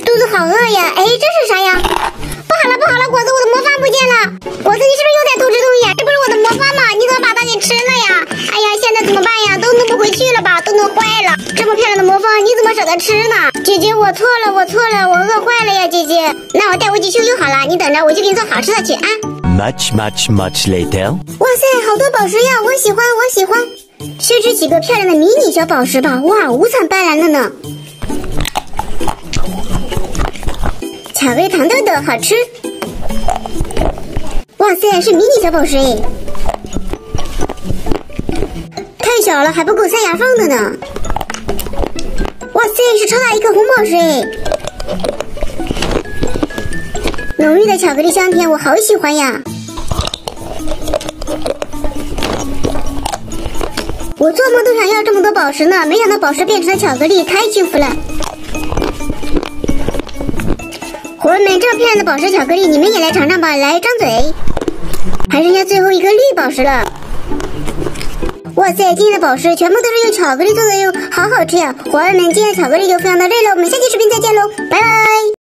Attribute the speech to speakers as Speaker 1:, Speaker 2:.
Speaker 1: 肚子好饿呀！哎，这是啥呀？不好了不好了，果子，我的魔方不见了！果子，你是不是又在偷吃东西啊？这不是我的魔方吗？你怎么把它给吃了呀？哎呀，现在怎么办呀？都弄不回去了吧？都弄坏了！这么漂亮的魔方，你怎么舍得吃呢？姐姐，我错了，我饿坏了呀，姐姐。那我带回去修好了，你等着，我去给你做好吃的去啊。
Speaker 2: Much later.
Speaker 1: 哇塞，好多宝石呀！我喜欢。先吃几个漂亮的迷你小宝石吧。哇，五彩斑斓的呢。巧克力糖豆豆好吃。哇塞，是迷你小宝石哎，太小了，还不够塞牙缝的呢。哇塞，是超大一颗红宝石哎，浓郁的巧克力香甜，我好喜欢呀。我做梦都想要这么多宝石呢，没想到宝石变成了巧克力，太幸福了。伙伴们，这么漂亮的宝石巧克力，你们也来尝尝吧，来张嘴。还剩下最后一颗绿宝石了。哇塞，今天的宝石全部都是用巧克力做的哟，好好吃呀！伙伴们，今天的巧克力就分享到这里了，我们下期视频再见喽，拜拜。